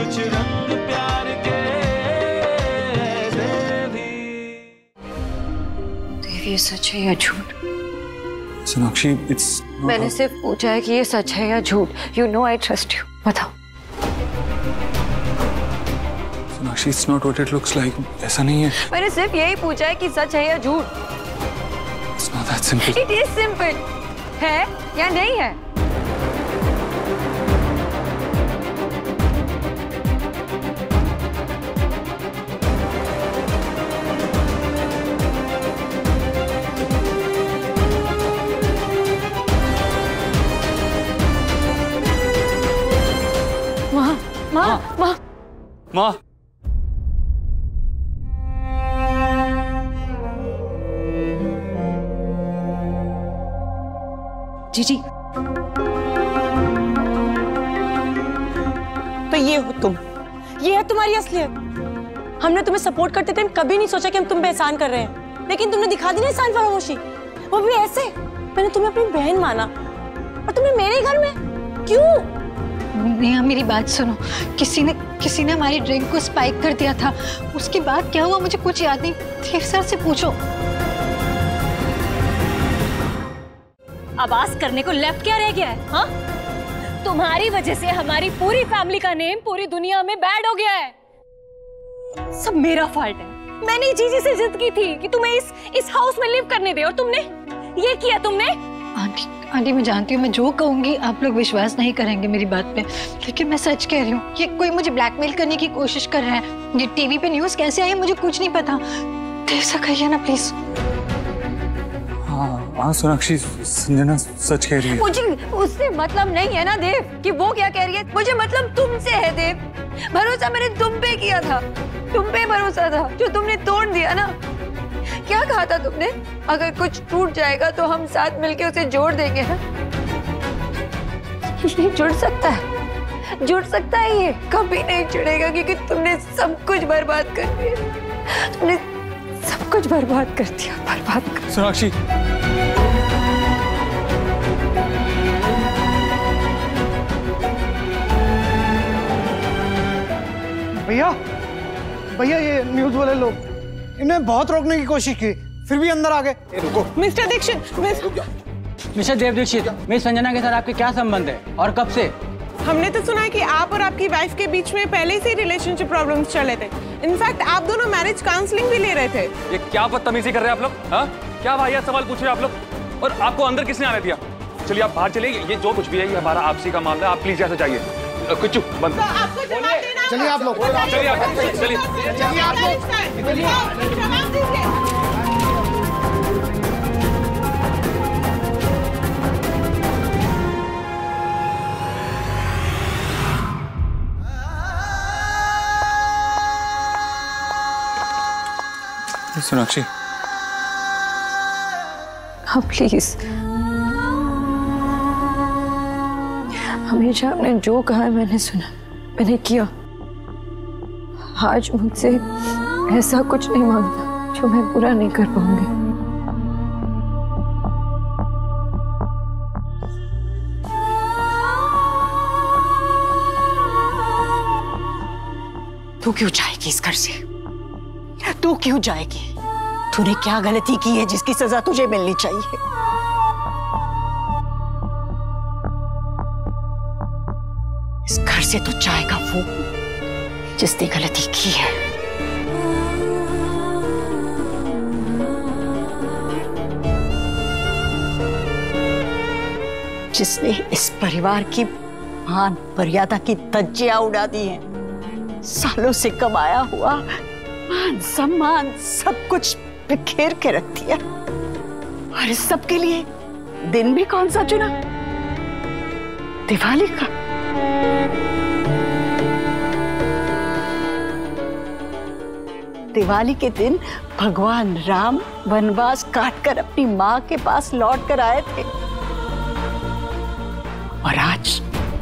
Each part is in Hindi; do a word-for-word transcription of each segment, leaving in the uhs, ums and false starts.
कुछ रंग प्यार के देवी। देव, ये सच है या झूठ? सोनाक्षी, इट्स मैंने सिर्फ पूछा है कि ये सच है या झूठ। You know I trust you. बताओ। Sonakshi, it's not what it looks like. ऐसा नहीं है। मैंने सिर्फ यही पूछा है कि सच है या झूठ। It's not that simple. It is simple. है या नहीं है? माँ, माँ, माँ, माँ। जीजी, तो ये हो तुम, ये है तुम्हारी असलियत। हमने तुम्हें सपोर्ट करते थे, कभी नहीं सोचा कि हम तुम पे एहसान कर रहे हैं, लेकिन तुमने दिखा दी ना एहसान फरामोशी, वो भी ऐसे। मैंने तुम्हें अपनी बहन माना और तुमने मेरे घर में क्यों? नेहा, मेरी बात सुनो। किसी ने किसी ने हमारी ड्रिंक को स्पाइक कर दिया था। उसके बाद क्या हुआ मुझे कुछ याद नहीं। देव सर से पूछो। आवाज करने को लेफ्ट क्या रह गया है? हाँ, तुम्हारी वजह से हमारी पूरी फैमिली का नेम पूरी दुनिया में बैड हो गया है। सब मेरा फॉल्ट है। मैंने जीजी से जिद की थी कि तुम्हें इस इस हाउस में लिव करने दे, और तुमने ये किया। तुमने आंटी आंटी मैं जानती हूँ, मैं जो कहूंगी आप लोग विश्वास नहीं करेंगे मेरी बात पे, लेकिन मैं सच कह रही हूँ। ये कोई मुझे ब्लैकमेल करने की कोशिश कर रहा है। ये टीवी पे न्यूज़ कैसे आई मुझे कुछ नहीं पता। देव सर कहिए ना प्लीज। हाँ हाँ सोनाक्षी, संजना सच कह रही है। मुझे उससे मतलब नहीं है ना देव कि वो क्या कह रही है। मुझे मतलब तुमसे है देव। भरोसा मैंने तुम पे किया था, तुम पे भरोसा था जो तुमने तोड़ दिया ना। क्या कहा था तुमने? अगर कुछ टूट जाएगा तो हम साथ मिलके उसे जोड़ देंगे ना। ये जुड़ सकता है, जुड़ सकता है। ये कभी नहीं जुड़ेगा क्योंकि तुमने सब कुछ बर्बाद कर दिया। तुमने सब कुछ बर्बाद कर दिया, बर्बाद कर। सोनाक्षी, भैया भैया ये न्यूज वाले लोग, इन्हें बहुत रोकने की कोशिश की, फिर भी अंदर आ गए। रुको mister Dikshit, mister Dev Dikshit, miss Sanjana के साथ आपके क्या संबंध है और कब से? हमने तो सुना है कि आप और आपकी वाइफ के बीच में पहले से रिलेशनशिप प्रॉब्लम्स चले थे। इनफैक्ट आप दोनों मैरिज काउंसलिंग भी ले रहे थे। ये क्या बदतमीजी कर रहे हैं आप लोग? हाँ, क्या वाहियात सवाल पूछ रहे हैं आप लोग? और आपको अंदर किसने आने दिया? चलिए आप बाहर चलिए, ये जो कुछ भी है ये हमारा आपसी का मामला है। आप प्लीज यहाँ से जाइए। कुछ बंद। चलिए आप लोग, चलिए आप चलिए चलिए आप लोग। सोनाक्षी, हाँ प्लीज। हमेशा आपने जो कहा मैंने सुना, मैंने किया। आज मुझसे ऐसा कुछ नहीं मांगना जो मैं पूरा नहीं कर पाऊंगी। तू क्यों जाएगी इस घर से? तू क्यों जाएगी? तूने क्या गलती की है जिसकी सजा तुझे मिलनी चाहिए? इस घर से तो जाएगा वो जिसने गलती की है। जिसने इस परिवार की मान मर्यादा की धज्जियां उड़ा दी हैं। सालों से कमाया हुआ मान सम्मान सब कुछ बिखेर के रख दिया। और इस सब के लिए दिन भी कौन सा चुना? दिवाली का। दिवाली के दिन भगवान राम वनवास काटकर अपनी मां के पास लौट कर आए थे, और आज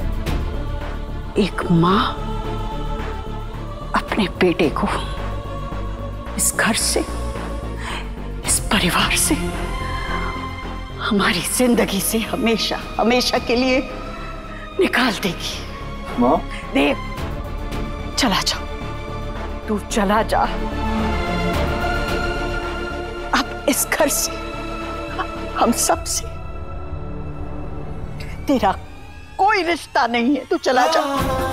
एक मां अपने बेटे को इस घर से, इस परिवार से, हमारी जिंदगी से हमेशा हमेशा के लिए निकाल देगी। माँ? देव, चला जा, तू चला जा। अब इस घर से, हम सब से तेरा कोई रिश्ता नहीं है, तू चला जा।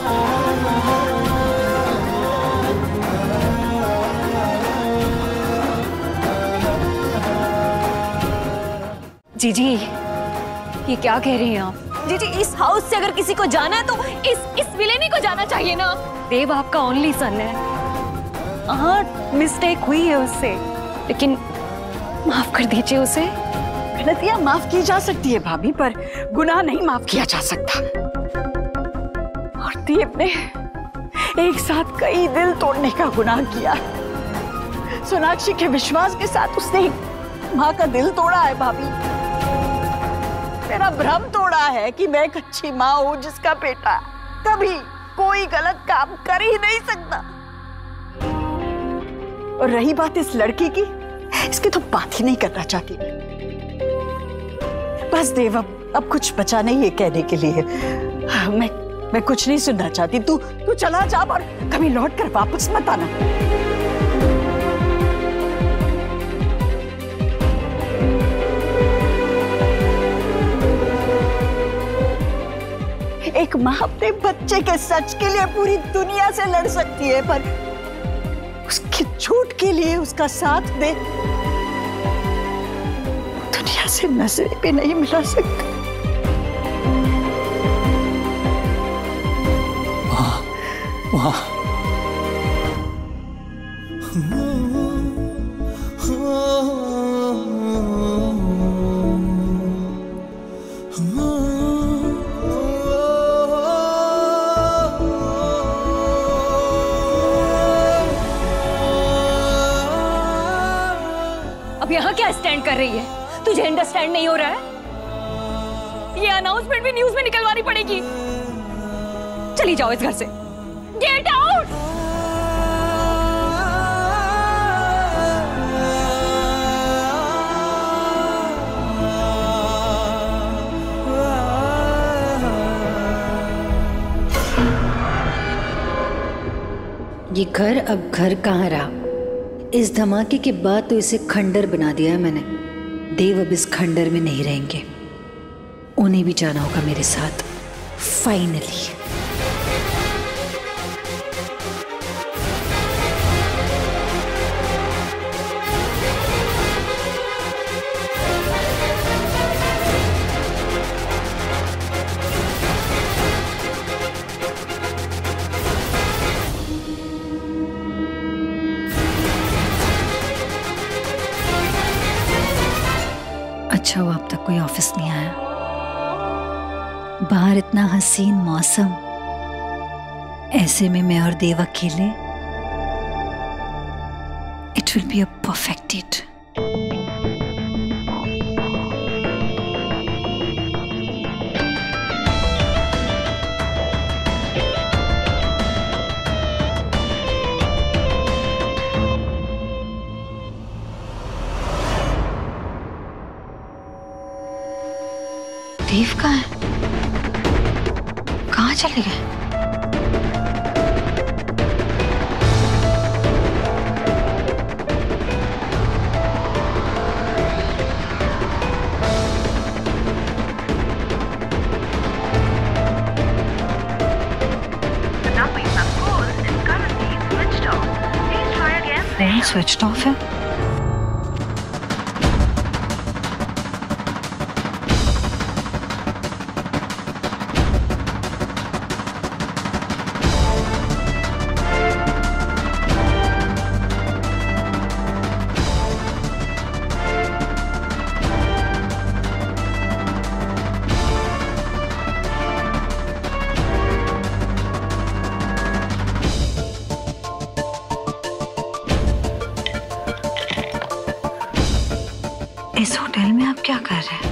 जीजी, ये क्या कह रही हैं आप? जीजी, इस हाउस से अगर किसी को जाना है तो इस इस विलेनी को जाना चाहिए ना। देव आपका ओनली सन है। हाँ, मिस्टेक हुई है उससे, लेकिन माफ कर दीजिए उसे। गलतियां माफ की जा सकती है भाभी, पर गुनाह नहीं माफ किया जा सकता। और देव ने एक साथ कई दिल तोड़ने का गुनाह किया। सोनाक्षी के विश्वास के साथ उसने एक माँ का दिल तोड़ा है भाभी। मेरा भ्रम तोड़ा है कि मैं एक अच्छी माँ हूँ जिसका बेटा कभी कोई गलत काम कर ही नहीं सकता। और रही बात इस लड़की की, इसकी तो बात ही नहीं करना चाहती। बस देव, अब अब कुछ बचा नहीं है कहने के लिए। मैं मैं कुछ नहीं सुनना चाहती। तू तू चला जा और कभी लौट कर वापस मत आना। एक माँ अपने बच्चे के सच के लिए पूरी दुनिया से लड़ सकती है, पर उसके झूठ के लिए उसका साथ दे दुनिया से नजरें भी नहीं मिला सकती। माँ, माँ, अब यहाँ क्या स्टैंड कर रही है? तुझे अंडरस्टैंड नहीं हो रहा है? ये अनाउंसमेंट भी न्यूज में निकलवानी पड़ेगी। चली जाओ इस घर से। Get out. ये घर अब घर कहाँ रहा? इस धमाके के बाद तो इसे खंडर बना दिया है मैंने। देव अब इस खंडर में नहीं रहेंगे, उन्हें भी जाना होगा मेरे साथ फाइनली। अच्छा हुआ अब तक कोई ऑफिस नहीं आया। बाहर इतना हसीन मौसम, ऐसे में मैं और देव अकेले। It will be a perfect date. Dev कहाँ है? कहाँ चले गए? फोन स्विच्ड ऑफ है। इस होटल में आप क्या कर रहे हैं?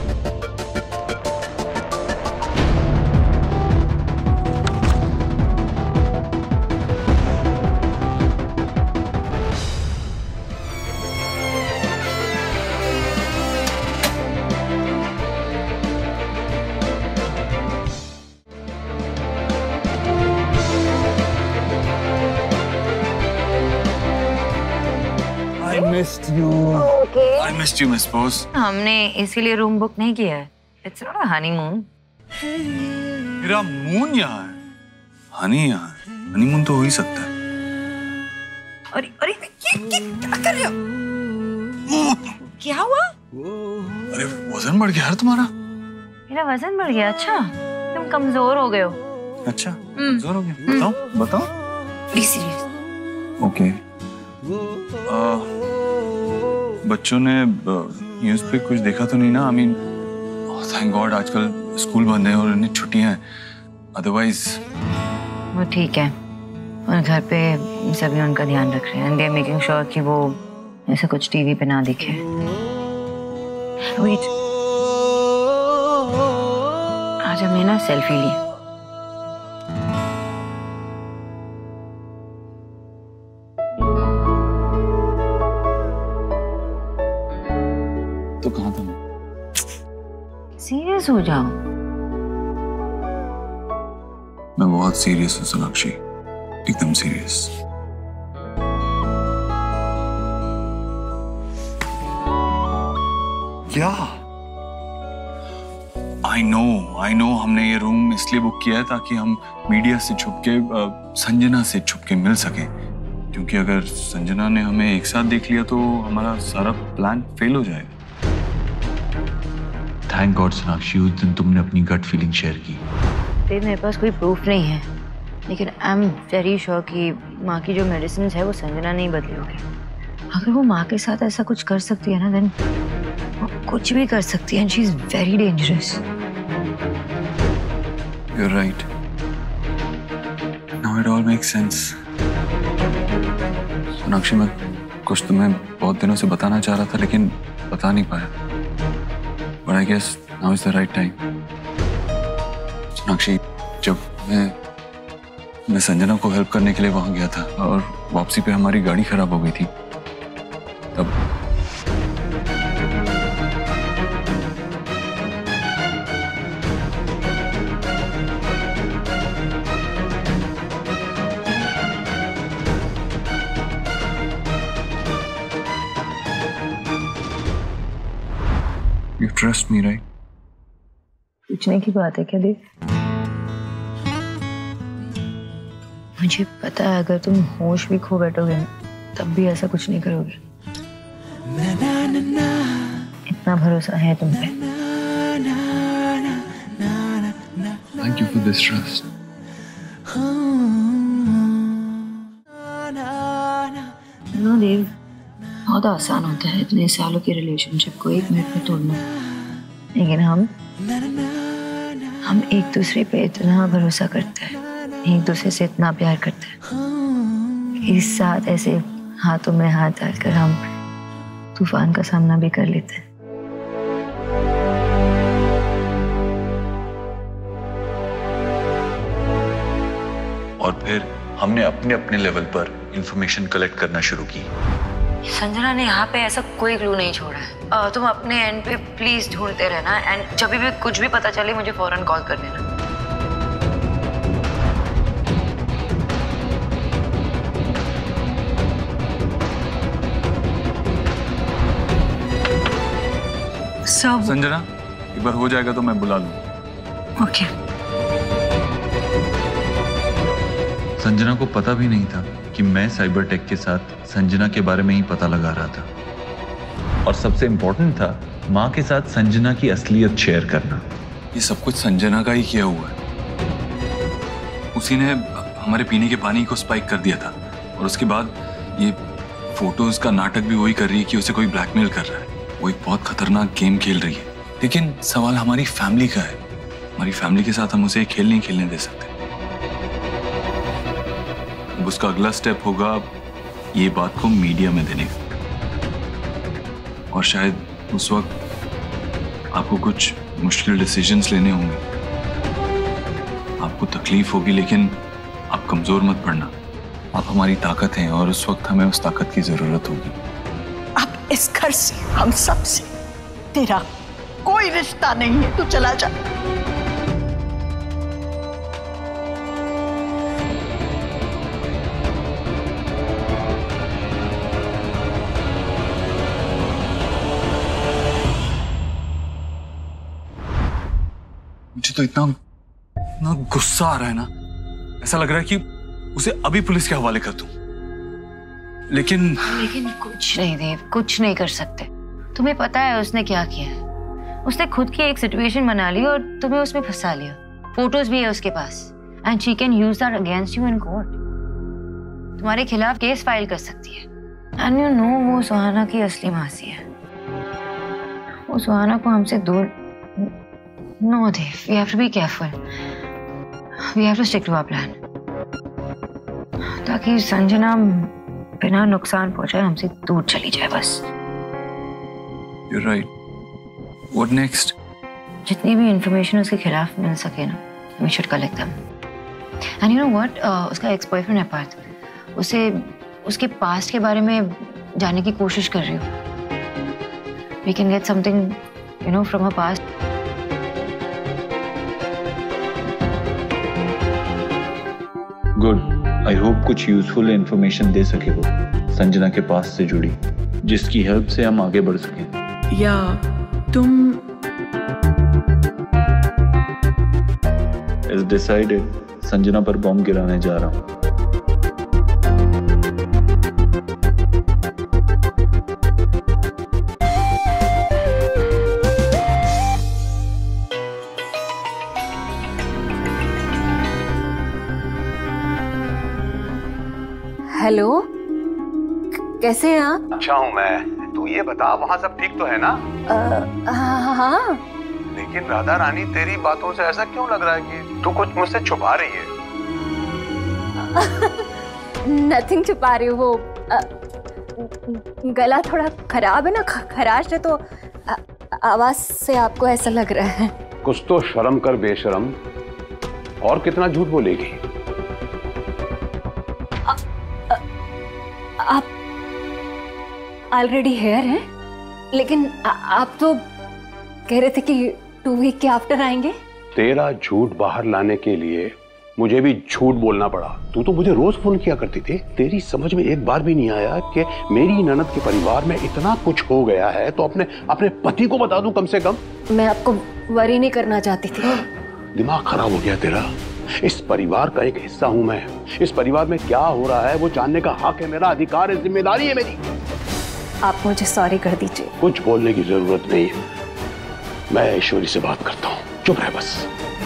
missed you. Okay. I missed you, Miss Boss. हमने इसीलिए रूम बुक नहीं किया है. It's not a honeymoon. मेरा मून यहाँ है, हनी यहाँ है. हनीमून तो हो ही सकता है. अरे अरे ये ये क्या कर रहे हो? क्या हुआ? अरे वजन बढ़ गया यार तुम्हारा. मेरा वजन बढ़ गया. अच्छा, तुम कमजोर हो गए हो. अच्छा, कमजोर हो गया. बताओ बताओ. Please serious. ओके. बच्चों ने न्यूज़ पे कुछ देखा तो नहीं ना? आई मीन थैंक गॉड आजकल स्कूल बंद है और इन्हें छुट्टियां हैं. अदरवाइज वो ठीक है. और घर पे सभी उनका ध्यान रख रहे हैं. And they are making sure कि वो ऐसा कुछ टीवी पे ना दिखे. वेट, आज हमने ना सेल्फी ली. तो कहाँ था मैं? सीरियस हो जाओ. मैं बहुत सीरियस हूँ सोनाक्षी, एकदम सीरियस. क्या? आई नो आई नो हमने ये रूम इसलिए बुक किया है ताकि हम मीडिया से छुप के संजना से छुप के मिल सके. क्योंकि अगर संजना ने हमें एक साथ देख लिया तो हमारा सारा प्लान फेल हो जाएगा. थैंक गॉड सोनाक्षी उस दिन तुमने अपनी गट फीलिंग शेयर की. देव, मेरे पास कोई प्रूफ नहीं है, लेकिन आई एम वेरी श्योर कि माँ की जो मेडिसिन है वो संजना नहीं बदली होगी. अगर वो माँ के साथ ऐसा कुछ कर सकती है ना, देन वो कुछ भी कर सकती है. She is very dangerous. You are right. Now it all makes sense. Sonakshi, मैं कुछ तुम्हें बहुत दिनों से बताना चाह रहा था लेकिन बता नहीं पाया. But I guess now is the right time. Sonakshi, जब मैं मैं संजना को हेल्प करने के लिए वहां गया था और वापसी पे हमारी गाड़ी खराब हो गई थी, तब You trust me, right? पूछने की बात है क्या देव? मुझे पता है अगर तुम होश भी खो बैठोगे तब भी ऐसा कुछ नहीं करोगे. इतना भरोसा है तुम पे. Thank you for this trust. No Dev, बहुत आसान होता है इतने सालों के रिलेशनशिप को एक मिनट में तोड़ना. लेकिन हम हम एक दूसरे पे इतना भरोसा करते हैं, एक दूसरे से इतना प्यार करते हैं, इस साथ ऐसे हाथों में हाथ डालकर हम तूफान का सामना भी कर लेते हैं. और फिर हमने अपने अपने लेवल पर इंफॉर्मेशन कलेक्ट करना शुरू की. संजना ने यहाँ पे ऐसा कोई क्लू नहीं छोड़ा है. uh, तुम अपने एंड पे प्लीज ढूंढते रहना. एंड जब भी कुछ भी पता चले मुझे फौरन कॉल कर देना. सब संजना, एक बार हो जाएगा तो मैं बुला लूँ. ओके. संजना को पता भी नहीं था कि मैं साइबर टेक के साथ संजना के बारे में ही पता लगा रहा था. और सबसे इम्पोर्टेंट था माँ के साथ संजना की असलियत शेयर करना. ये सब कुछ संजना का ही किया हुआ है. उसी ने हमारे पीने के पानी को स्पाइक कर दिया था और उसके बाद ये फोटोज का नाटक भी वही कर रही है कि उसे कोई ब्लैकमेल कर रहा है. वो एक बहुत खतरनाक गेम खेल रही है. लेकिन सवाल हमारी फैमिली का है. हमारी फैमिली के साथ हम उसे खेल नहीं खेलने दे सकते. अब उसका अगला स्टेप होगा ये बात को मीडिया में देने का. और शायद उस वक्त आपको कुछ मुश्किल डिसीजंस लेने होंगे. आपको तकलीफ होगी लेकिन आप कमजोर मत पड़ना. आप हमारी ताकत हैं और उस वक्त हमें उस ताकत की जरूरत होगी. अब इस घर से, हम सब से तेरा कोई रिश्ता नहीं है. तू चला जा. तो इतना इतना गुस्सा आ रहा है ना, ऐसा लग रहा है कि उसे अभी पुलिस के हवाले कर दूं। लेकिन लेकिन कुछ नहीं देव, कुछ नहीं कर सकते। तुम्हें पता है उसने क्या किया है? उसने खुद की एक सिचुएशन बना ली और तुम्हें उसमें फंसा लिया। फोटोज भी है उसके पास and she can use that against you in court. तुम्हारे खिलाफ केस फाइल कर सकती है। एंड यू नो वो सुहाना की असली मासी है। वो सुहाना को हमसे दूर। No Dev, we have to be careful. We have to stick to our plan, ताकि संजना बिना नुकसान पहुंचाए हमसे दूर चली जाए बस। You're right. What next? जितनी भी इंफॉर्मेशन उसके खिलाफ मिल सके ना, we should collect them. And you know what? Uh, उसका एक्स बॉयफ्रेंड है पार्थ, उसे उसके पास्ट के बारे में जानने की कोशिश कर रही हूँ। We can get something, you know, from her past. Good. I hope कुछ यूजफुल इंफॉर्मेशन दे सके वो संजना के पास से जुड़ी, जिसकी हेल्प से हम आगे बढ़ सकें। या तुम इज डिसाइडेड, संजना पर बॉम्ब गिराने जा रहा हूं। हेलो, कैसे हैं आप? अच्छा हूँ मैं। तू ये बता, वहाँ सब ठीक तो है ना? हाँ हाँ। लेकिन राधा रानी, तेरी बातों से ऐसा क्यों लग रहा है कि तू कुछ मुझसे छुपा रही है? नथिंग छुपा रही हूँ। वो आ, गला थोड़ा खराब है ना, खराश है, तो आ, आवाज से आपको ऐसा लग रहा है। कुछ तो शर्म कर बेशरम, और कितना झूठ बोलेगी? आप ऑलरेडी हेयर हैं, लेकिन आ, आप तो कह रहे थे कि टू वीक के आफ्टर आएंगे। तेरा झूठ बाहर लाने के लिए मुझे भी झूठ बोलना पड़ा। तू तो मुझे रोज फोन किया करती थी। तेरी समझ में एक बार भी नहीं आया कि मेरी ननद के परिवार में इतना कुछ हो गया है तो अपने अपने पति को बता दूं कम से कम। मैं आपको वरी नहीं करना चाहती थी। दिमाग खराब हो गया तेरा। इस परिवार का एक हिस्सा हूं मैं। इस परिवार में क्या हो रहा है वो जानने का हक है मेरा, अधिकार है, जिम्मेदारी है मेरी। आप मुझे सॉरी कर दीजिए। कुछ बोलने की जरूरत नहीं है, मैं ऐश्वर्य से बात करता हूँ। चुप रह बस।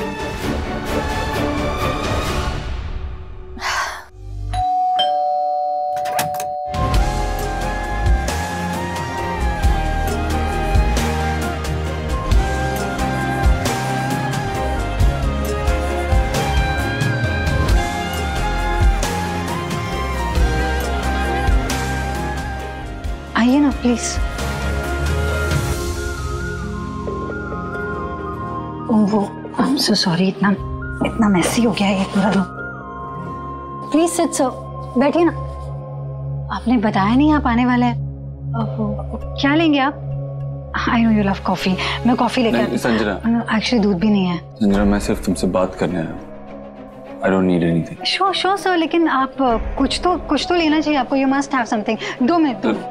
आइए ना प्लीज। वो आई एम सो सॉरी, इतना इतना मैसी हो गया है ये पूरा रूम। प्लीज सिट सर, बैठिए ना। आपने बताया नहीं आप आने वाले हैं। क्या लेंगे आप? I know you love coffee. मैं कॉफी लेकर आती हूँ। संजना, एक्चुअली दूध भी नहीं है। संजना, मैं सिर्फ तुमसे बात करने आया हूँ। I don't need anything. Sure sure sir, लेकिन आप कुछ तो कुछ तो लेना चाहिए आपको। You must have something. दो मिनट दो।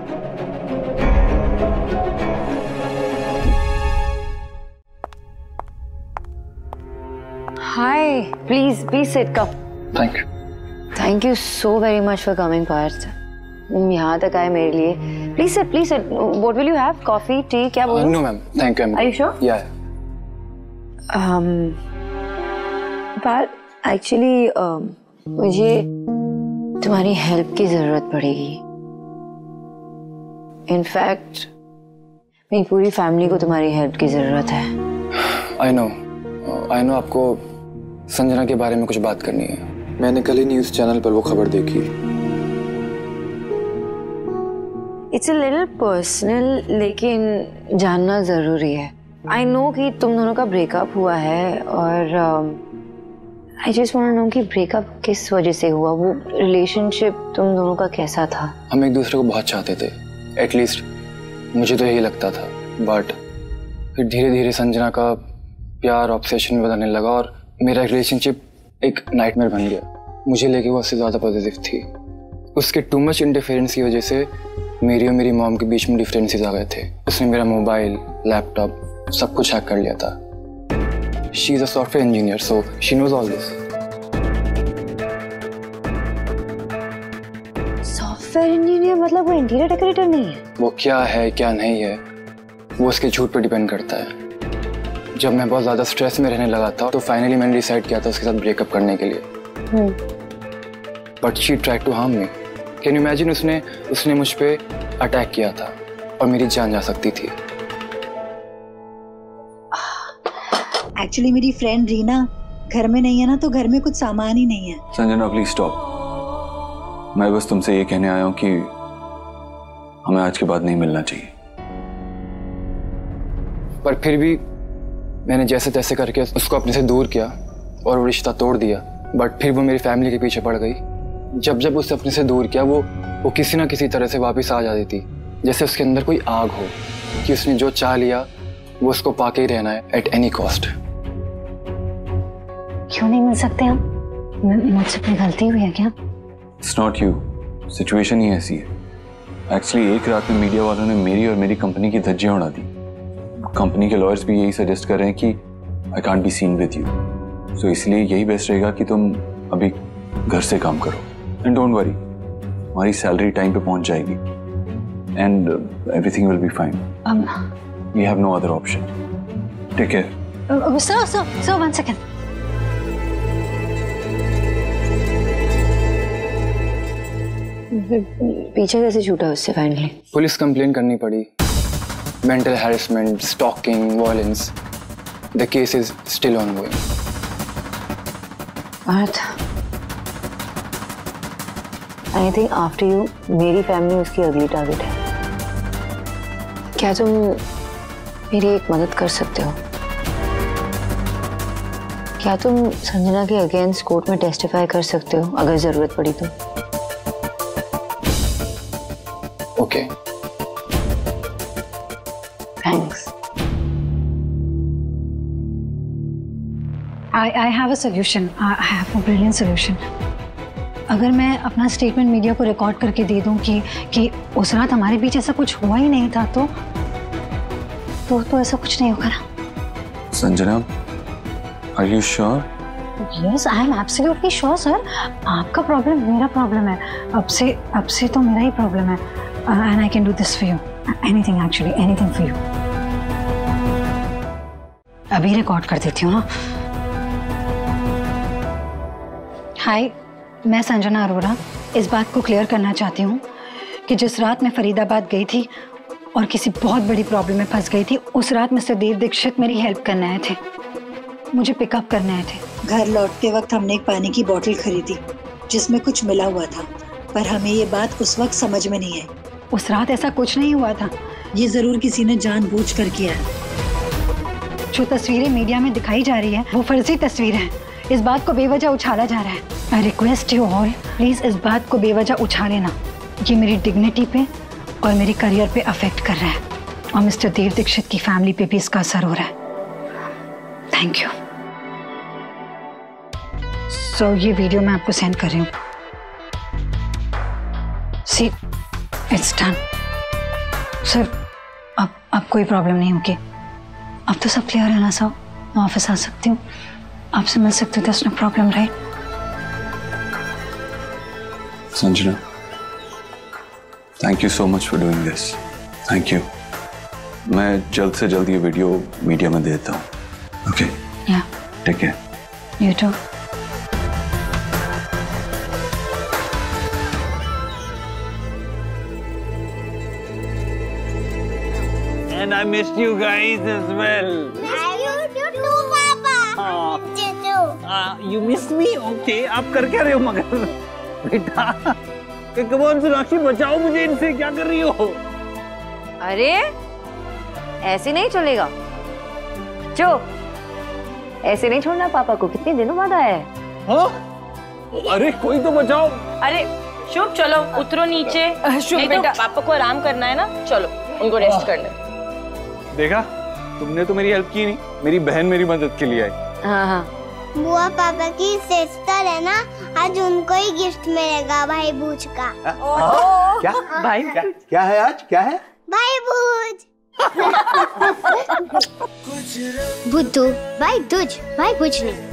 Hi, please, please sit, come. Thank you. Thank you so very much for coming, Parth. तुम यहाँ तक आए मेरे लिए। Please sit, please sit. What will you have? Coffee, tea, क्या बोलो? No, ma'am. Thank you. Are you sure? Yeah. Um, Parth, actually, um, मुझे तुम्हारी हेल्प की जरूरत पड़ेगी। In fact, मेरी पूरी फैमिली को तुम्हारी हेल्प की जरूरत है। I know. I know आपको संजना के बारे में कुछ बात करनी है। मैंने कल ही न्यूज़ चैनल पर वो खबर देखी। It's a little personal, लेकिन जानना जरूरी है। I know कि तुम दोनों का ब्रेकअप हुआ है और uh, I just want to know कि ब्रेकअप किस वजह से हुआ। वो रिलेशनशिप तुम दोनों का कैसा था? हम एक दूसरे को बहुत चाहते थे, एटलीस्ट मुझे तो यही लगता था। बट फिर धीरे धीरे संजना का प्यार ऑब्सेशन में बदलने लगा और मेरा रिलेशनशिप एक नाइटमेयर बन गया। मुझे लेके वो उससे ज़्यादा पॉजिटिव थी। उसके टू मच इंटरफेरेंस की वजह से मेरी और मेरी मॉम के बीच में डिफरेंसेस आ गए थे। उसने मेरा मोबाइल, लैपटॉप सब कुछ हैक कर लिया था। She is a software engineer, so she knows all this. Software engineer मतलब वो इंटीरियर डेकोरेटर नहीं है? वो क्या है क्या नहीं है वो उसके झूठ पर डिपेंड करता है। जब मैं बहुत ज्यादा स्ट्रेस में रहने लगा था तो फाइनली मैंने डिसाइड किया था उसके साथ ब्रेकअप करने के लिए। But she try to harm me. Can you imagine, उसने उसने मुझ पे अटैक किया था और मेरी जान जा सकती थी। एक्चुअली मेरी फ्रेंड रीना घर में नहीं है ना, तो घर में कुछ सामान ही नहीं है। Sanjana please stop. मैं बस तुमसे ये कहने आया हूं कि हमें आज के बाद नहीं मिलना चाहिए। पर फिर भी मैंने जैसे तैसे करके उसको अपने से दूर किया और वो रिश्ता तोड़ दिया। बट फिर वो मेरी फैमिली के पीछे पड़ गई। जब जब उससे अपने से दूर किया वो वो किसी ना किसी तरह से वापस आ जाती थी, जैसे उसके अंदर कोई आग हो कि उसने जो चाह लिया वो उसको पाके ही रहना है एट एनी कॉस्ट। क्यों नहीं मिल सकते हम? मुझसे कोई गलती हुई है क्या? इट्स नॉट यू, सिचुएशन ही ऐसी है। एक्चुअली एक रात में मीडिया वालों ने मेरी और मेरी कंपनी की धज्जियां उड़ा दी। कंपनी के लॉयर्स भी यही सजेस्ट कर रहे हैं कि I can't be seen with you, so इसलिए यही बेस्ट रहेगा कि तुम अभी घर से काम करो। एंड डोंट वरी, हमारी सैलरी टाइम पे पहुंच जाएगी and everything will be fine. We have no other option. Take care. Sir sir sir one second. पीछे कैसे छूटा उससे फाइनली? पुलिस कंप्लेन करनी पड़ी। Mental harassment, stalking, violence. The case is still ongoing. Parth, I think after you मेरी फैमिली उसकी अगली टारगेट है। क्या तुम मेरी एक मदद कर सकते हो? क्या तुम संजना के अगेंस्ट कोर्ट में टेस्टिफाई कर सकते हो अगर जरूरत पड़ी तो? Okay, thanks. I I have a solution. I have a brilliant solution. अगर मैं अपना स्टेटमेंट मीडिया को रिकॉर्ड करके दे दूं कि कि उस रात हमारे बीच ऐसा कुछ हुआ ही नहीं था, तो तो, तो ऐसा कुछ नहीं होगा ना? Sanjana, are you sure? Yes, I am absolutely sure, sir. आपका प्रॉब्लम मेरा प्रॉब्लम है। अब से अब से तो मेरा ही प्रॉब्लम है। And I can do this for you. Anything actually, anything for you. अभी रिकॉर्ड कर देती हूँ ना। हाय, मैं संजना अरोड़ा इस बात को क्लियर करना चाहती हूँ कि जिस रात मैं फरीदाबाद गई थी और किसी बहुत बड़ी प्रॉब्लम में फंस गई थी, उस रात मिस्टर देव दीक्षित मेरी हेल्प करने आए थे, मुझे पिकअप करने आए थे। घर लौटते वक्त हमने एक पानी की बोतल खरीदी जिसमें कुछ मिला हुआ था, पर हमें ये बात उस वक्त समझ में नहीं आई। उस रात ऐसा कुछ नहीं हुआ था। ये जरूर किसी ने जानबूझकर किया है। जो तस्वीरें मीडिया में दिखाई जा रही है वो फर्जी तस्वीर है। इस बात को बेवजह उछाला जा रहा है। I request you all, please इस बात को बेवजह उछाले ना। ये मेरी डिग्निटी पे और मेरे करियर पे अफेक्ट कर रहा है और मिस्टर देव दीक्षित की फैमिली पे भी इसका असर हो रहा है। Thank you. सो ये वीडियो मैं आपको सेंड कर रही हूँ। सी, इट्स डन। सर, अब अब कोई प्रॉब्लम नहीं होगी। अब तो सब क्लियर है ना सर? मैं ऑफिस आ सकती हूँ, आपसे मिल सकती हूँ। That's no problem, right? Sanjana, thank you so much for doing this. Thank you. मैं जल्द से जल्द ये वीडियो मीडिया में दे देता हूँ। Okay? Yeah. Take care. You too. And I missed you guys as well. You too, Papa. हाँ. Too. Uh, you missed me? Okay. आप कर क्या रहे हो मगर? बेटा, come on सोनाक्षी, बचाओ मुझे इनसे। क्या कर रही हो? अरे ऐसे नहीं चलेगा। जो ऐसे नहीं छोड़ना पापा को। कितने दिनों बाद आया है। हाँ? अरे कोई तो बचाओ। अरे शुभ, चलो उतरो नीचे। शुभ बेटा, पापा को आराम करना है ना, चलो उनको रेस्ट करने। देखा, तुमने तो मेरी हेल्प की नहीं, मेरी बहन मेरी मदद के लिए आई। हाँ हाँ। बुआ पापा की सिस्टर है ना, आज उनको ही गिफ्ट मिलेगा भाई बूझ का। क्या? भाई क्या, क्या है आज? क्या है? भाई बूझ। बुद्धू भाई तुझ भाई कुछ नहीं।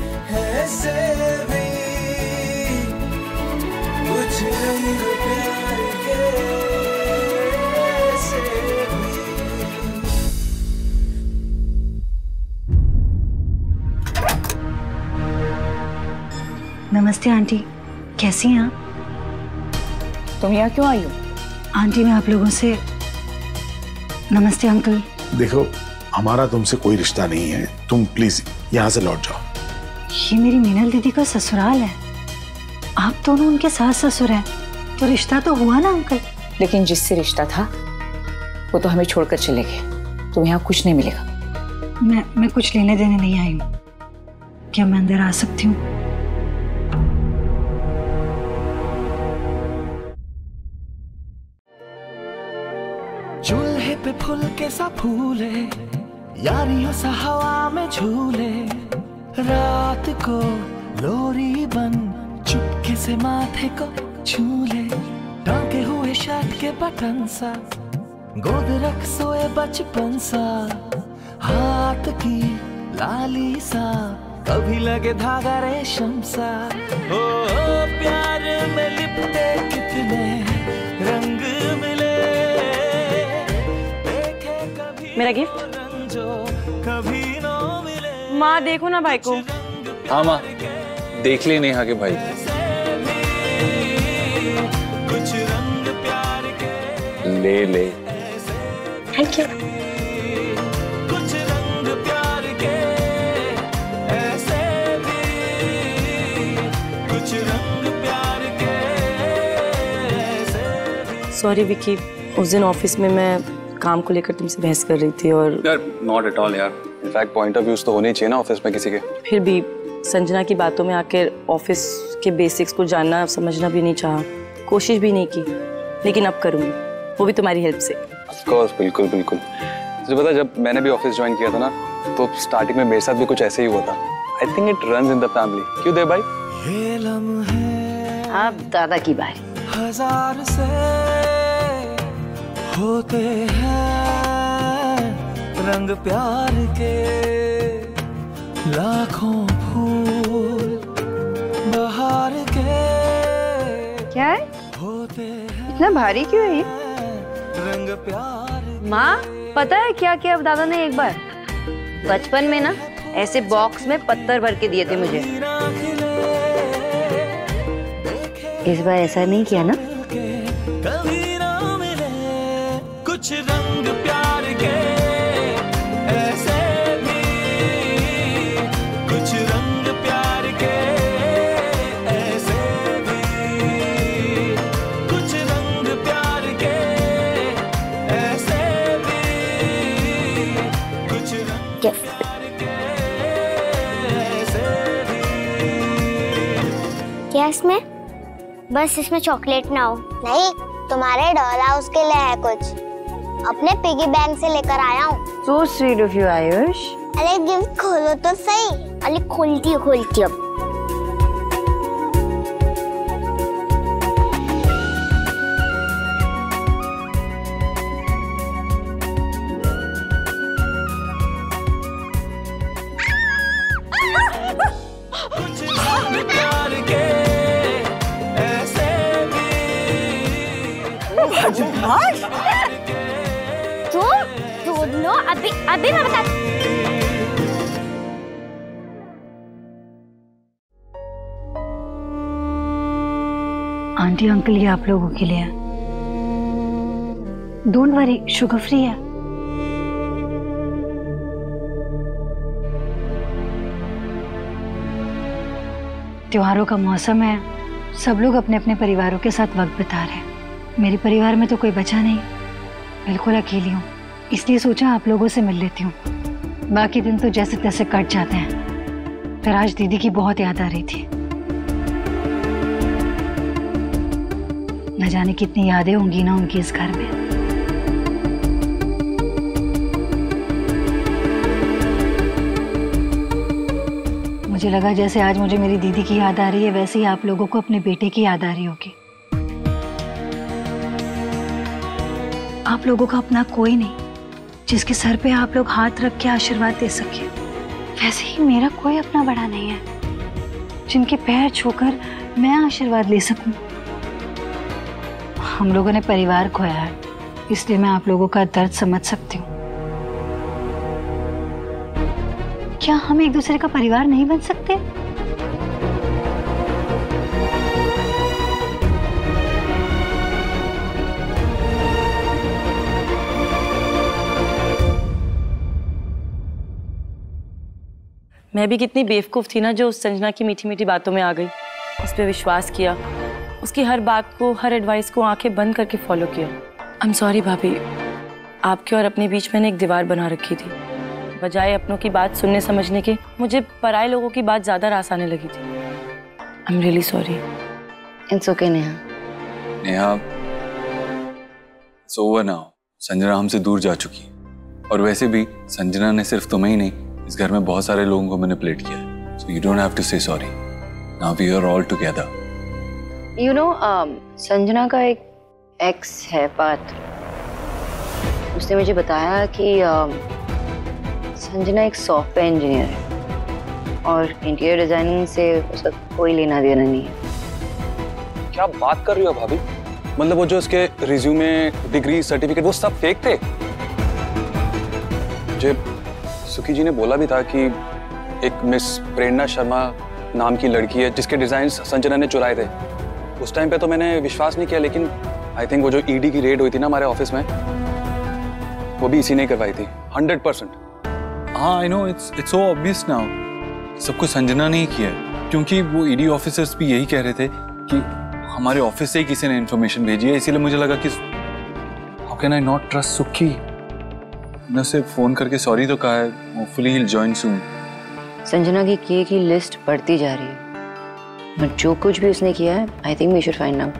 नमस्ते आंटी, कैसी हैं आप? तुम यहाँ क्यों आई हो? आंटी मैं आप लोगों से। नमस्ते अंकल। देखो हमारा तुमसे कोई रिश्ता नहीं है, तुम प्लीज यहाँ से लौट जाओ। ये मेरी मीनल दीदी का ससुराल है, आप दोनों उनके सास ससुर हैं, तो रिश्ता तो हुआ ना अंकल। लेकिन जिससे रिश्ता था वो तो हमें छोड़कर चले गए, तो यहाँ कुछ नहीं मिलेगा। मैं मैं कुछ लेने देने नहीं आई हूँ, क्या मैं अंदर आ सकती हूँ? चूल्हे पे फुल्के सा फूले, यारियों सा हवा में झूले, रात को लोरी बन चुपके से माथे को छूले, टांगे हुए शर्ट के बटन सा, गोद रख सोए बचपन सा, हाथ की लाली सा, कभी लगे धागा रेशम सा। ओ, ओ प्यार में लिपटे कितने रंग मिले, मेरा गिफ्ट। माँ देखो ना भाई को। हाँ माँ, देख ले नेहा के भाई। ले ले। Thank you. सॉरी विकी, उस दिन ऑफिस में मैं काम को लेकर तुमसे बहस कर रही थी और यार नॉट एट ऑल यार, इनफैक्ट पॉइंट ऑफ व्यूज तो होने चाहिए ना ऑफिस में किसी के। फिर भी संजना की बातों में आकर ऑफिस के बेसिक्स को जानना समझना भी नहीं चाहा, कोशिश भी नहीं की, लेकिन अब करूँगी, वो भी तुम्हारी हेल्प से। ऑफ कोर्स, बिल्कुल बिल्कुल। तुझे पता जब मैंने भी ऑफिस ज्वाइन किया था ना, तो स्टार्टिंग में मेरे साथ भी कुछ ऐसे ही हुआ था। I think it runs in the family. क्यों दे भाई? अब दादा की बारी। हजार से होते हैं रंग प्यार के, लाखों फूल बहार के। क्या है? इतना भारी क्यों है ये? रंग प्यार। माँ पता है क्या किया दादा ने एक बार? बचपन में ना ऐसे बॉक्स में पत्थर भर के दिए थे मुझे। इस बार ऐसा नहीं किया ना? कुछ रंग प्यार के ऐसे भी, कुछ रंग प्यार के ऐसे भी, कुछ रंग प्यार के ऐसे भी, कुछ रंग प्यार के ऐसे भी। क्या इसमें? बस इसमें चॉकलेट ना हो। नहीं, तुम्हारे डॉल हाउस के लिए है कुछ, अपने पिगी बैंक से लेकर आया हूँ। So sweet of you, Ayush. अरे गिफ्ट खोलो तो सही। अरे खोलती हो खोलती अब। तो दोनों अभी अभी मैं बता। आंटी अंकल ये आप लोगों के लिए है, डोंट वरी, शुगर फ्री है। त्योहारों का मौसम है, सब लोग अपने अपने परिवारों के साथ वक्त बिता रहे हैं। मेरे परिवार में तो कोई बचा नहीं, बिल्कुल अकेली हूँ, इसलिए सोचा आप लोगों से मिल लेती हूँ। बाकी दिन तो जैसे तैसे कट जाते हैं, फिर आज दीदी की बहुत याद आ रही थी। न जाने कितनी यादें होंगी ना उनकी इस घर में। मुझे लगा जैसे आज मुझे मेरी दीदी की याद आ रही है, वैसे ही आप लोगों को अपने बेटे की याद आ रही होगी। आप लोगों का अपना कोई नहीं, जिसके सर पे आप लोग हाथ रख के आशीर्वाद दे सके। वैसे ही मेरा कोई अपना बड़ा नहीं है जिनके पैर छूकर मैं आशीर्वाद ले सकूं। हम लोगों ने परिवार खोया है, इसलिए मैं आप लोगों का दर्द समझ सकती हूँ। क्या हम एक दूसरे का परिवार नहीं बन सकते? मैं भी कितनी बेवकूफ़ थी ना जो उस संजना की मीठी मीठी बातों में आ गई, उस पर विश्वास किया, उसकी हर बात को, हर एडवाइस को आंखें बंद करके फॉलो किया। आई एम सॉरी भाभी, आपके और अपने बीच मैंने एक दीवार बना रखी थी। बजाय अपनों की बात सुनने समझने के मुझे पराए लोगों की बात ज़्यादा रास आने लगी थी। I am really sorry. It's okay Neha. Neha, it's over now. Sanjana हमसे दूर जा चुकी है और वैसे भी संजना ने सिर्फ तुम्हें ही नहीं, इस घर में बहुत सारे लोगों को मैनिपुलेट किया है। So you don't have to say sorry. Now we are all together. You know, Sanjana का एक एक्स है पार्थ, उसने मुझे बताया कि uh, संजना एक सॉफ्टवेयर इंजीनियर है और इंटीरियर डिजाइनिंग से उसका कोई लेना देना नहीं है। क्या बात कर रही हो भाभी? मतलब वो जो उसके रिज्यूमे, डिग्री, सर्टिफिकेट, वो सब फेक थे? मुझे सुखी जी ने बोला भी था कि एक मिस प्रेरणा शर्मा नाम की लड़की है जिसके डिजाइन संजना ने चुराए थे। उस टाइम पे तो मैंने विश्वास नहीं किया, लेकिन आई थिंक वो जो ईडी की रेड हुई थी ना हमारे ऑफिस में, वो भी इसी ने करवाई थी, हंड्रेड परसेंट। हाँ, I know, it's it's so obvious now. सब कुछ संजना ने ही किया है, क्योंकि वो ईडी ऑफिसर्स भी यही कह रहे थे कि हमारे ऑफिस से ही किसी ने इन्फॉर्मेशन भेजी है, इसीलिए मुझे लगा कि how can I not trust Sukhi. मैंने उसे फोन करके सॉरी तो कहा है, hopefully he will join soon. Sanjana की किए की लिस्ट बढ़ती जा रही है, बट जो कुछ भी उसने किया है, I think we should find out.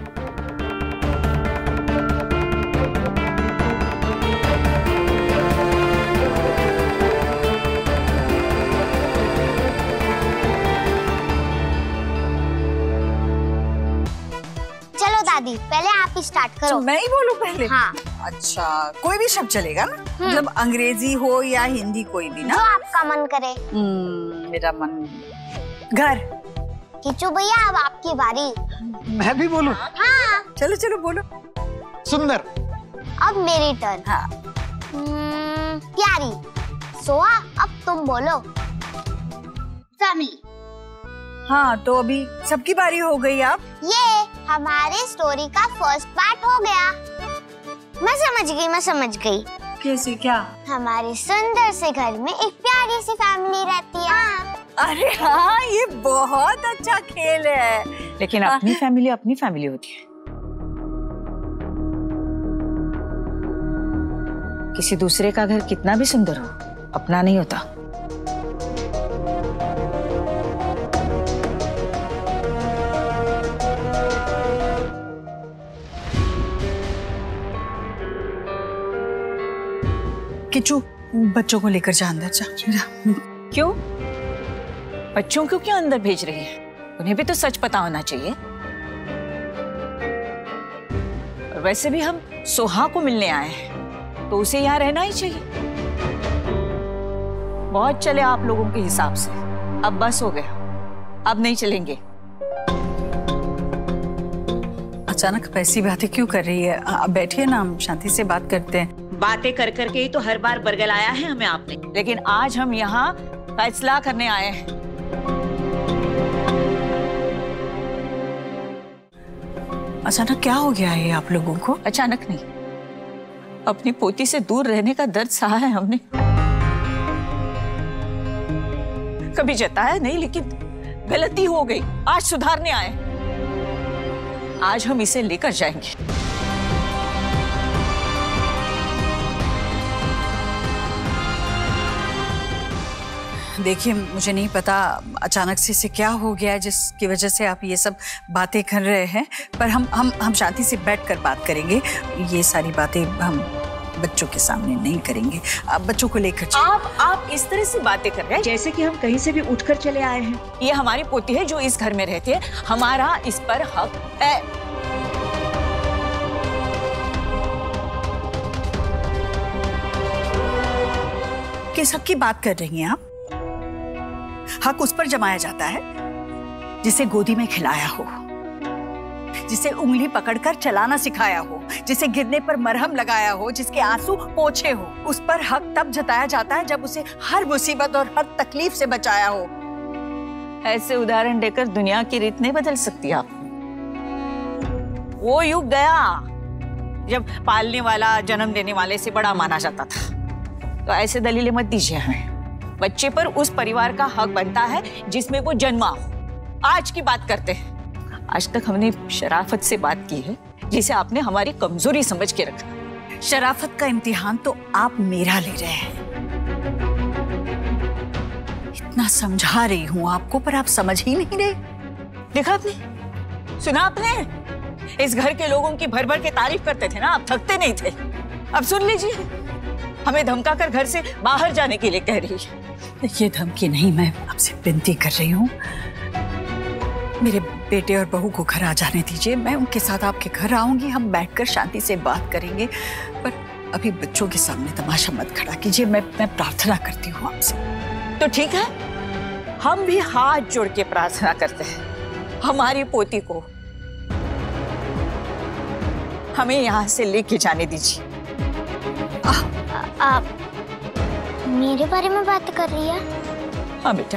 दादी, पहले आप ही स्टार्ट करो। तो मैं ही बोलूं पहले? हाँ। अच्छा, कोई भी शब्द चलेगा ना? मतलब अंग्रेजी हो या हिंदी, कोई भी ना? जो आपका मन करे। हम्म, मेरा मन घर। किचू भैया, अब आपकी बारी। मैं भी बोलूं? हाँ। चलो चलो बोलो। सुंदर। अब मेरी टर्न। हाँ। प्यारी। सोहा, अब तुम बोलो। फैमिली। हाँ, तो अभी सबकी बारी हो गई। आप ये हमारे स्टोरी का फर्स्ट पार्ट हो गया। मैं समझ गई, मैं समझ गई। कैसे? क्या? हमारे सुंदर से घर में एक प्यारी सी फैमिली रहती है। अरे हाँ, ये बहुत अच्छा खेल है। लेकिन अपनी फैमिली अपनी फैमिली होती है, किसी दूसरे का घर कितना भी सुंदर हो, अपना नहीं होता। किचू, बच्चों को लेकर जा अंदर, जा, जा। क्यों? बच्चों को क्यों अंदर भेज रही है? उन्हें भी तो सच पता होना चाहिए। और वैसे भी हम सोहा को मिलने आए हैं, तो उसे यहाँ रहना ही चाहिए। बहुत चले आप लोगों के हिसाब से, अब बस हो गया, अब नहीं चलेंगे। अचानक ऐसी बातें क्यों कर रही है? आप बैठिए ना, हम शांति से बात करते हैं। बातें कर करके ही तो हर बार बरगलाया है हमें आपने, लेकिन आज हम यहाँ फैसला करने आए हैं। अचानक क्या हो गया है आप लोगों को? अचानक नहीं, अपनी पोती से दूर रहने का दर्द सहा है हमने। कभी जताया नहीं, लेकिन गलती हो गई, आज सुधारने आए। आज हम इसे लेकर जाएंगे। देखिए, मुझे नहीं पता अचानक से इसे क्या हो गया जिसकी वजह से आप ये सब बातें कर रहे हैं, पर हम हम हम शांति से बैठकर बात करेंगे। ये सारी बातें हम बच्चों के सामने नहीं करेंगे। आप बच्चों को लेकर आप आप इस तरह से बातें कर रहे हैं जैसे कि हम कहीं से भी उठकर चले आए हैं। ये हमारी पोती है जो इस घर में रहती है, हमारा इस पर हक है। किस हक की बात कर रही हैं आप? हक उस पर जमाया जाता है जिसे गोदी में खिलाया हो, जिसे उंगली पकड़कर चलाना सिखाया हो, जिसे गिरने पर मरहम लगाया हो, जिसके आंसू पोंछे हो। उस पर हक तब जताया जाता है जब उसे हर मुसीबत और हर तकलीफ से बचाया हो। ऐसे उदाहरण देकर दुनिया की रीत नहीं बदल सकती आप। वो युग गया जब पालने वाला जन्म देने वाले से बड़ा माना जाता था। तो ऐसे दलीलें मत दीजिए हमें। बच्चे पर उस परिवार का हक बनता है जिसमें वो जन्मा हो। आज की बात करते हैं। आज तक हमने शराफत से बात की है जिसे आपने हमारी कमजोरी समझ के रखा। शराफत का इम्तिहान तो आप मेरा ले रहे हैं। इतना समझा रही हूं आपको, पर आप समझ ही नहीं रहे। देखा आपने, सुना आपने? इस घर के लोगों की भर भर के तारीफ करते थे ना, आप थकते नहीं थे। अब सुन लीजिए, हमें धमका कर घर से बाहर जाने के लिए कह रही है। ये धमकी नहीं, मैं आपसे विनती कर रही हूँ। मेरे बेटे और बहू को घर आ जाने दीजिए। मैं उनके साथ आपके घर आऊंगी, हम बैठकर शांति से बात करेंगे। पर अभी बच्चों के सामने तमाशा मत खड़ा कीजिए। मैं मैं प्रार्थना करती हूँ आपसे। तो ठीक है, हम भी हाथ जोड़ के प्रार्थना करते हैं। हमारी पोती को हमें यहाँ से लेके जाने दीजिए। आप मेरे बारे में बात कर रही है? हाँ बेटा,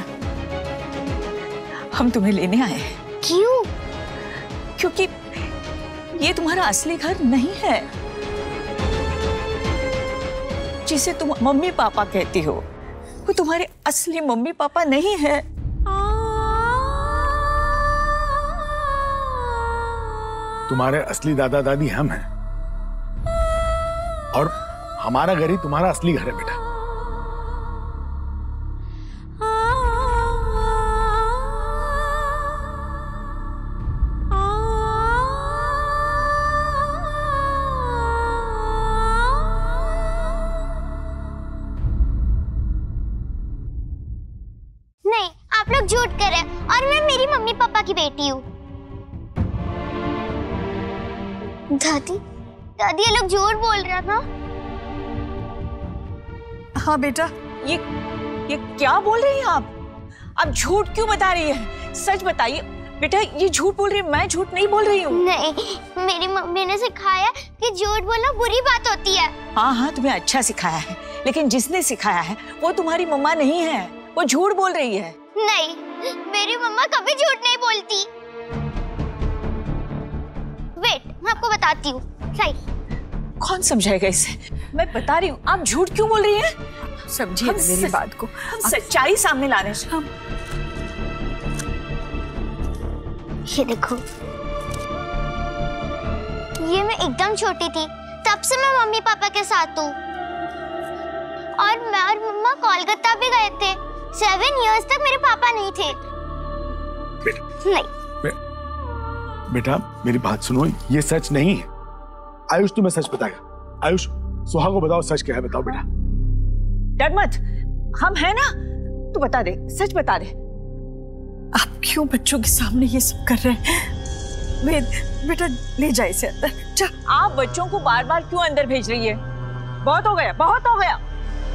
हम तुम्हें लेने आए हैं। क्यों? क्योंकि ये तुम्हारा असली घर नहीं है। जिसे तुम मम्मी पापा कहती हो, वो तुम्हारे असली मम्मी पापा नहीं है। तुम्हारे असली दादा दादी हम हैं, और हमारा घर ही तुम्हारा असली घर है बेटा। नहीं, आप लोग झूठ कर रहे हैं और मैं मेरी मम्मी पापा की बेटी हूँ। दादी, दादी ये लोग झूठ बोल रहा था। हाँ बेटा, ये ये क्या बोल रही हैं आप? आप झूठ क्यों बता रही हैं? सच बताइए बेटा, ये झूठ बोल रही है, मैं झूठ नहीं बोल रही हूँ। नहीं, मेरी मम्मी ने सिखाया कि झूठ बोलना बुरी बात होती है। हाँ हाँ, तुम्हें अच्छा सिखाया है, लेकिन जिसने सिखाया है वो तुम्हारी मम्मा नहीं है, वो झूठ बोल रही है। नहीं, मेरी मम्मा कभी झूठ नहीं बोलती। वेट, मैं आपको बताती हूँ। कौन समझाएगा इसे? मैं बता रही हूँ, आप झूठ क्यों बोल रही हैं? समझिए मेरी बात को। हम सच्चाई सामने लाने से हम ये देखो, ये मैं एकदम छोटी थी तब से मैं मम्मी पापा के साथ हूँ। और मैं और मम्मा कोलकाता भी गए थे। सेवन इयर्स तक मेरे पापा नहीं थे। बेटा, नहीं बे, बेटा मेरी बात सुनो, ये सच नहीं है। आयुष तुम्हें सच बताएगा। आयुष, सुहा को बताओ सच क्या है। बताओ बेटा। डर मत, हम हैं ना, तू बता दे, सच बता दे। आप क्यों बच्चों के सामने ये सब कर रहे हैं? वे, बेटा ले जाए इसे अंदर। जा। आप बच्चों को बार बार क्यों अंदर भेज रही है? बहुत हो गया, बहुत हो गया।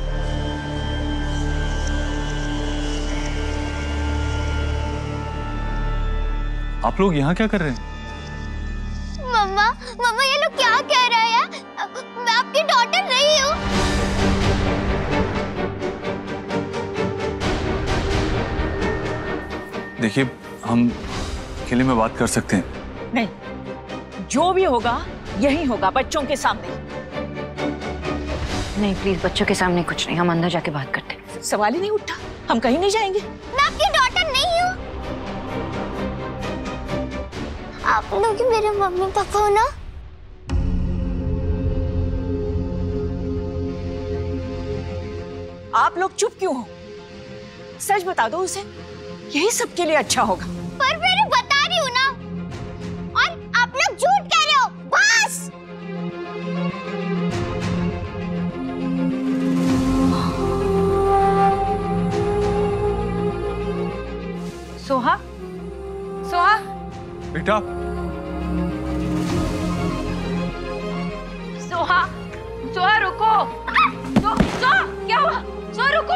आप लोग यहाँ क्या कर रहे हैं? मम्मा, मम्मा ये लोग क्या कह रहे हैं? मैं आपकी डॉटर नहीं हूँ। देखिए, हम अकेले में बात कर सकते हैं। नहीं, जो भी होगा यही होगा, बच्चों के सामने। नहीं प्लीज, बच्चों के सामने कुछ नहीं, हम अंदर जाके बात करते हैं। सवाल ही नहीं उठा, हम कहीं नहीं जाएंगे। मैं आपकी डॉटर नहीं हूँ। आप लोग ही मेरे मम्मी पापा हो ना? आप लोग चुप क्यों हो? सच बता दो उसे, यही सबके लिए अच्छा होगा। पर मैंने बता रही हूँ ना, और आप लोग झूठ कह रहे हो। बस। सोहा, सोहा बेटा, सोहा, सोहा रुको। सो, सोहा क्या हुआ? सोहा रुको।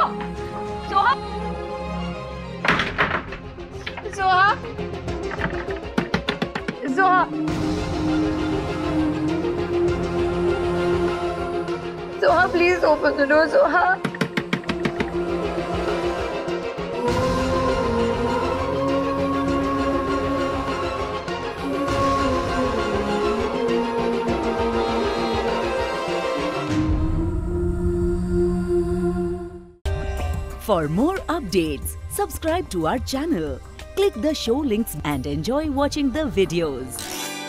Soha, Soha please open the door Soha. For more updates, subscribe to our channel, click the show links and enjoy watching the videos.